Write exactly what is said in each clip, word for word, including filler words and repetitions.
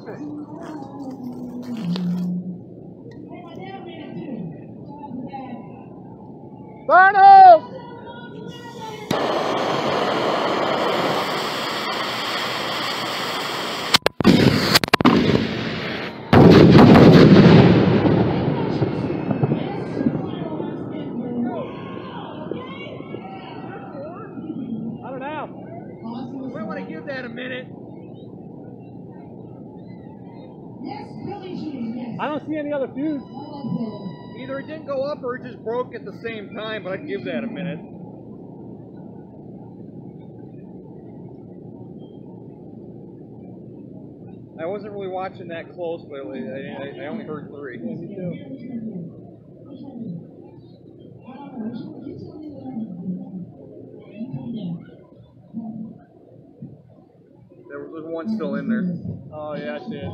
Burno! I don't know. We might want to give that a minute. I don't see any other fuse. Either it didn't go up or it just broke at the same time, but I'd give that a minute. I wasn't really watching that closely. I, I, I only heard three. Yeah, me too. There was one still in there. Oh yeah, I see it.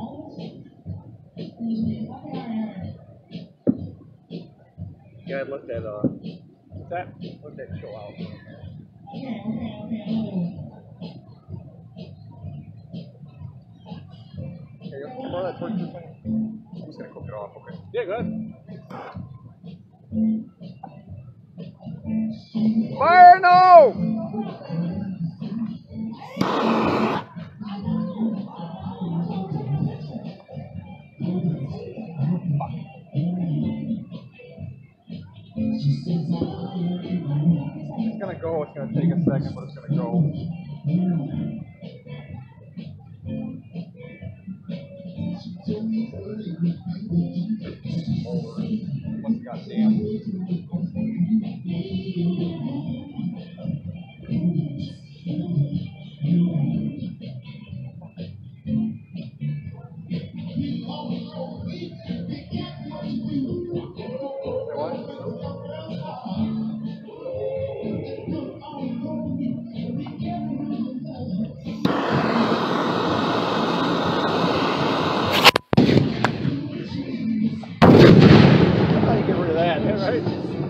Yeah, I'd let that, uh, let that, let that chill out. Okay, you borrow that torch for a second? I'm just gonna cook it off, okay. Yeah, go ahead. Fire no! It's gonna go, it's gonna take a second, but it's gonna go. Once it got damp. How do you get rid of that, right?